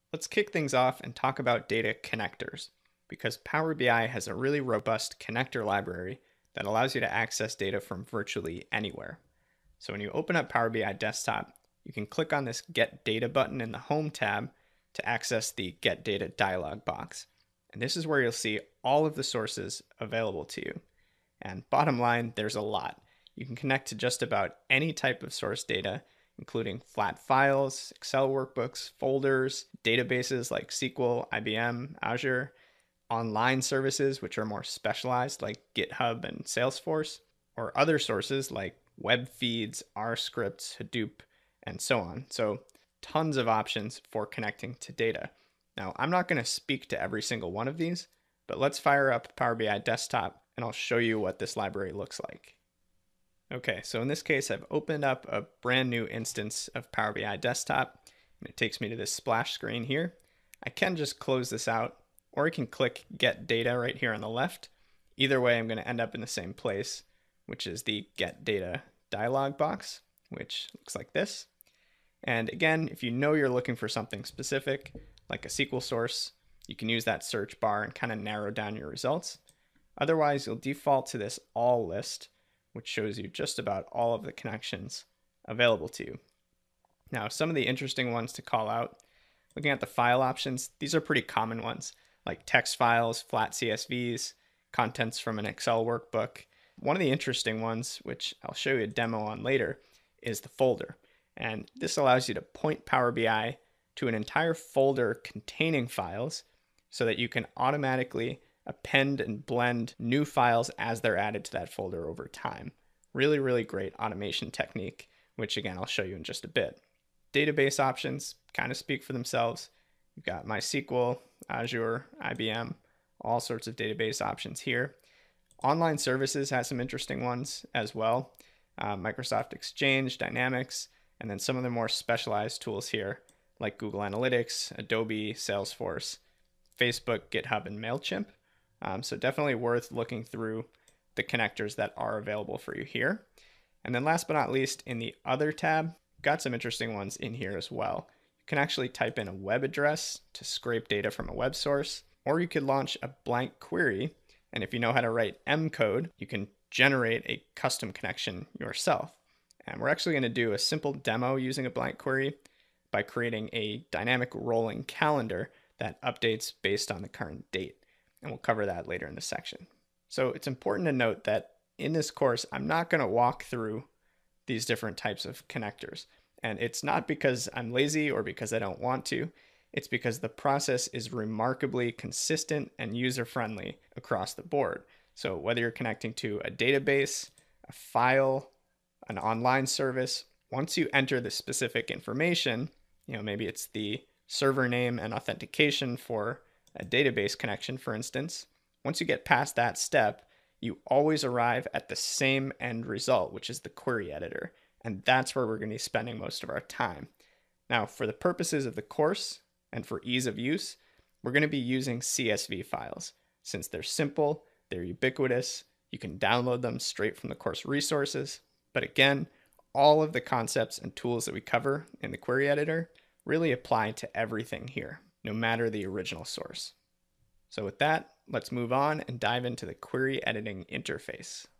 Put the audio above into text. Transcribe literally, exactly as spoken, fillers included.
Let's kick things off and talk about data connectors, because Power B I has a really robust connector library that allows you to access data from virtually anywhere. So when you open up Power B I Desktop, you can click on this Get Data button in the Home tab to access the Get Data dialog box. And this is where you'll see all of the sources available to you. And bottom line, there's a lot. You can connect to just about any type of source data, including flat files, Excel workbooks, folders, databases like S Q L, I B M, Azure, online services, which are more specialized like GitHub and Salesforce, or other sources like web feeds, R scripts, Hadoop, and so on. So tons of options for connecting to data. Now, I'm not going to speak to every single one of these, but let's fire up Power B I Desktop and I'll show you what this library looks like. Okay, so in this case, I've opened up a brand new instance of Power B I Desktop, and it takes me to this splash screen here. I can just close this out, or I can click Get Data right here on the left. Either way, I'm going to end up in the same place, which is the Get Data dialog box, which looks like this. And again, if you know you're looking for something specific, like a S Q L source, you can use that search bar and kind of narrow down your results. Otherwise, you'll default to this All list, which shows you just about all of the connections available to you. Now, some of the interesting ones to call out, looking at the file options, these are pretty common ones, like text files, flat C S Vs, contents from an Excel workbook. One of the interesting ones, which I'll show you a demo on later, is the folder. And this allows you to point Power B I to an entire folder containing files so that you can automatically append and blend new files as they're added to that folder over time. Really, really great automation technique, which again, I'll show you in just a bit. Database options kind of speak for themselves. You've got MySQL, Azure, I B M, all sorts of database options here. Online services has some interesting ones as well. Uh, Microsoft Exchange, Dynamics, and then some of the more specialized tools here, like Google Analytics, Adobe, Salesforce, Facebook, GitHub, and MailChimp. Um, so definitely worth looking through the connectors that are available for you here. And then last but not least, in the Other tab, got some interesting ones in here as well. You can actually type in a web address to scrape data from a web source, or you could launch a blank query. And if you know how to write M code, you can generate a custom connection yourself. And we're actually going to do a simple demo using a blank query by creating a dynamic rolling calendar that updates based on the current date. And we'll cover that later in the section. So it's important to note that in this course, I'm not going to walk through these different types of connectors. And it's not because I'm lazy or because I don't want to. It's because the process is remarkably consistent and user-friendly across the board. So whether you're connecting to a database, a file, an online service, once you enter the specific information, you know, maybe it's the server name and authentication for a database connection, for instance, once you get past that step, you always arrive at the same end result, which is the query editor. And that's where we're going to be spending most of our time. Now, for the purposes of the course and for ease of use, we're going to be using C S V files. Since they're simple, they're ubiquitous, you can download them straight from the course resources. But again, all of the concepts and tools that we cover in the query editor really apply to everything here, no matter the original source. So with that, let's move on and dive into the query editing interface.